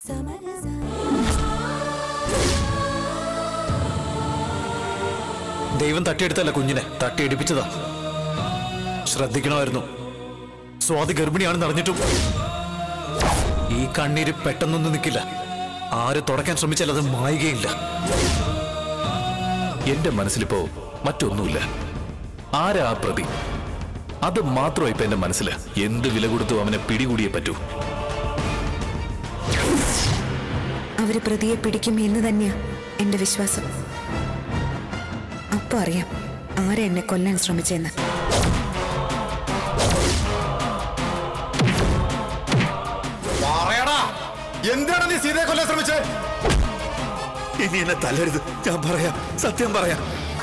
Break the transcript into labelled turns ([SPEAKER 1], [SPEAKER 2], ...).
[SPEAKER 1] ദൈവം തട്ടിയെടുത്തല്ല കുഞ്ഞിനെ, തട്ടിയെടുപ്പിച്ചതാ. ശ്രദ്ധിക്കണമായിരുന്നു. സ്വാതി ഗർഭിണിയാണെന്ന് അറിഞ്ഞിട്ടും ഈ കണ്ണീര് പെട്ടെന്നൊന്നും നിൽക്കില്ല. ആര് തുടയ്ക്കാൻ ശ്രമിച്ചാൽ അത് മായുകയില്ല.
[SPEAKER 2] എന്റെ മനസ്സിലിപ്പോ മറ്റൊന്നുമില്ല. ആരാ ആ പ്രതി? അത് മാത്രം ഇപ്പൊ എന്റെ മനസ്സില്. എന്ത് വില കൊടുത്തു അവനെ പിടികൂടിയേ പറ്റൂ.
[SPEAKER 3] അവര് പ്രതിയെ പിടിക്കും എന്ന് തന്നെയാ എന്റെ വിശ്വാസം. അപ്പൊ അറിയാം ആരെ എന്നെ കൊല്ലാൻ ശ്രമിച്ചെന്ന്.
[SPEAKER 1] എന്താണ് നീ സീതയെ കൊല്ലാൻ ശ്രമിച്ചത്?
[SPEAKER 2] ഇനി എന്നെ തല്ലരുത്. ഞാൻ പറയാം, സത്യം പറയാം.